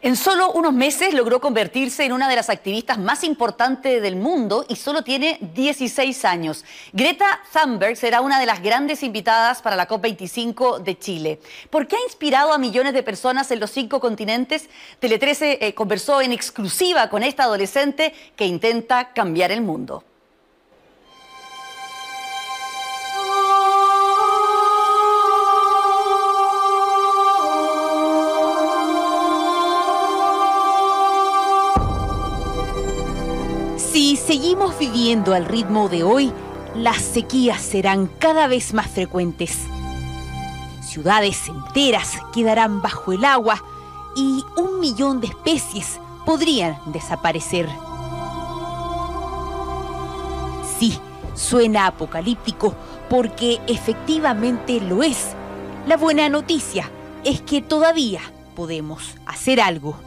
En solo unos meses logró convertirse en una de las activistas más importantes del mundo y solo tiene 16 años. Greta Thunberg será una de las grandes invitadas para la COP25 de Chile. ¿Por qué ha inspirado a millones de personas en los 5 continentes? Tele 13 conversó en exclusiva con esta adolescente que intenta cambiar el mundo. Si seguimos viviendo al ritmo de hoy, las sequías serán cada vez más frecuentes. Ciudades enteras quedarán bajo el agua y 1 millón de especies podrían desaparecer. Sí, suena apocalíptico porque efectivamente lo es. La buena noticia es que todavía podemos hacer algo.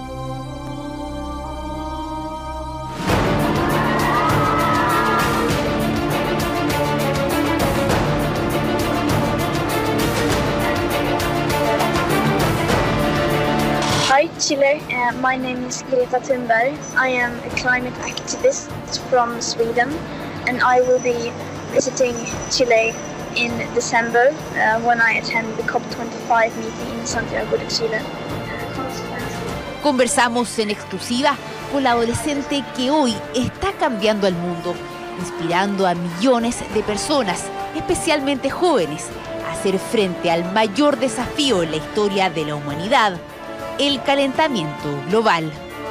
Hi Chile, my name is Greta Thunberg. I am a climate activist from Sweden and I will be visiting Chile in December when I attend the COP25 meeting in Santiago de Chile. Conversamos en exclusiva con la adolescente que hoy está cambiando el mundo, inspirando a millones de personas, especialmente jóvenes, a hacer frente al mayor desafío en la historia de la humanidad: el calentamiento global.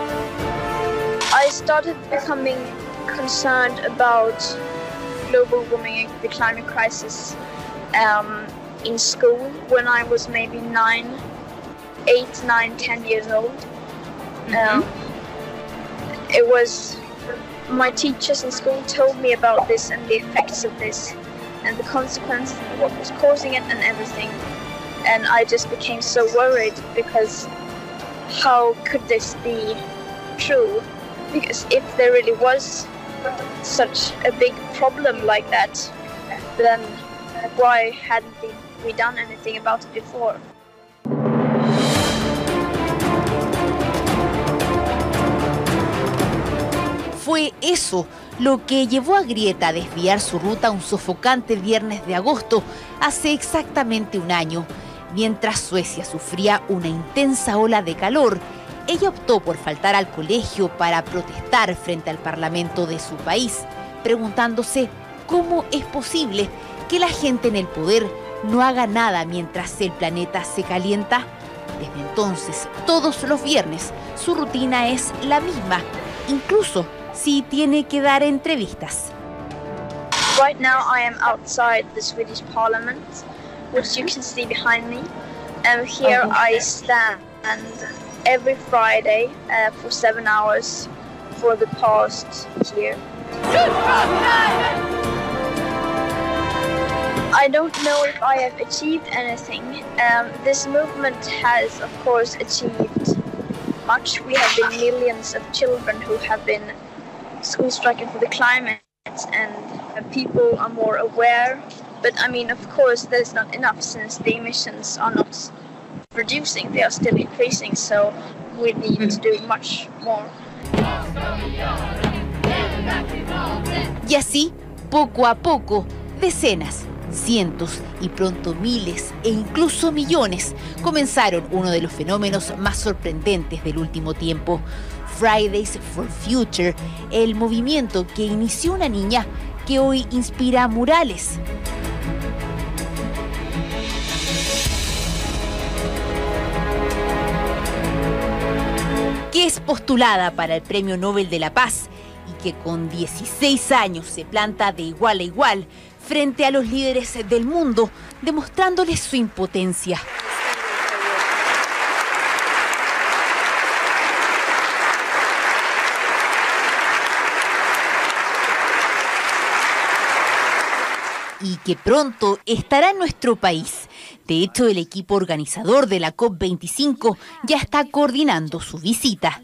I started becoming concerned about global warming and the climate crisis in school when I was maybe 8, 9, 10 years old. It was my teachers in school told me about this and the effects of this and the consequences and what was causing it and everything. And I just became so worried because how could this be true? Because if there really was such a big problem like that, then why hadn't we done anything about it before? Fue eso lo que llevó a Greta a desviar su ruta un sofocante viernes de agosto hace exactamente 1 año. Mientras Suecia sufría una intensa ola de calor, ella optó por faltar al colegio para protestar frente al parlamento de su país, preguntándose cómo es posible que la gente en el poder no haga nada mientras el planeta se calienta. Desde entonces, todos los viernes, su rutina es la misma, incluso si tiene que dar entrevistas. Right now I am outside the Swedish Parliament, which you can see behind me. And here I stand every Friday for 7 hours for the past year. I don't know if I have achieved anything. This movement has, of course, achieved much. We have been millions of children who have been school striking for the climate, and people are more aware. But I mean, of course, there's not enough since the emissions are not reducing, they are still increasing, so we need to do much more. Y así, poco a poco, decenas, cientos y pronto miles e incluso millones comenzaron uno de los fenómenos más sorprendentes del último tiempo: Fridays for Future, el movimiento que inició una niña que hoy inspira murales. Que es postulada para el Premio Nobel de la Paz y que con 16 años se planta de igual a igual frente a los líderes del mundo, demostrándoles su impotencia. Y que pronto estará en nuestro país. De hecho, el equipo organizador de la COP25 ya está coordinando su visita.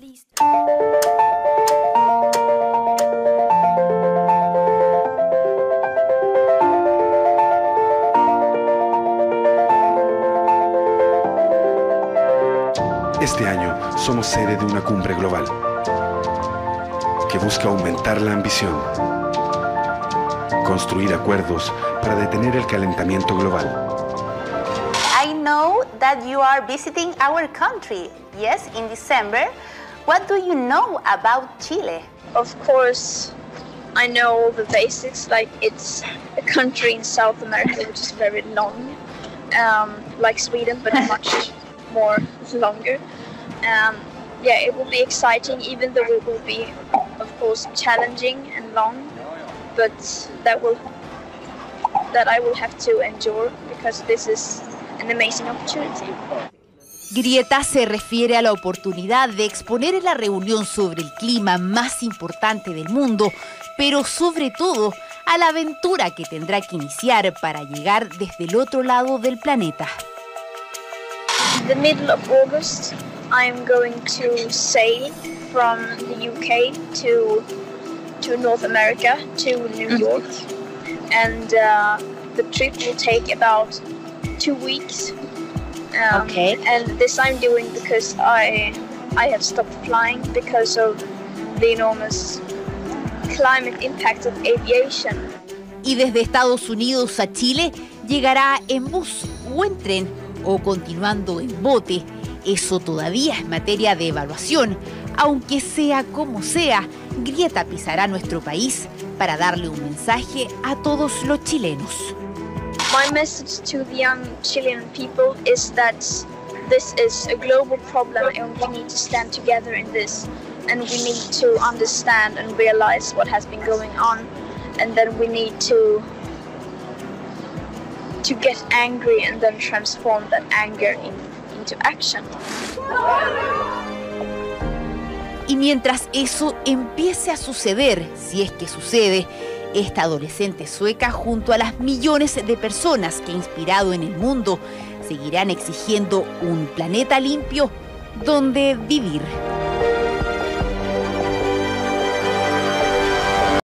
Este año somos sede de una cumbre global que busca aumentar la ambición, construir acuerdos para detener el calentamiento global. I know that you are visiting our country, yes, in December. What do you know about Chile? Of course, I know all the basics, like it's a country in South America which is very long, like Sweden, but much more longer. Yeah, it will be exciting, even though it will be, of course, challenging and long, but that I will have to endure because this is an amazing opportunity. Grieta se refiere a la oportunidad de exponer en la reunión sobre el clima más importante del mundo, pero sobre todo a la aventura que tendrá que iniciar para llegar desde el otro lado del planeta. In the middle of August, I'm going to sail from the UK to North America, to New York, and the trip will take about 2 weeks. Okay. And this I'm doing because I have stopped flying because of the enormous climate impact of aviation. Y desde Estados Unidos a Chile llegará en bus o en tren o continuando en bote. Eso todavía es materia de evaluación. Aunque sea como sea, Grieta pisará nuestro país para darle un mensaje a todos los chilenos. My message to the young Chilean people is that this is a global problem and we need to stand together in this, and we need to understand and realize what has been going on, and then we need to get angry and then transform that anger into action. Y mientras eso empiece a suceder, si es que sucede, esta adolescente sueca junto a las millones de personas que ha inspirado en el mundo seguirán exigiendo un planeta limpio donde vivir.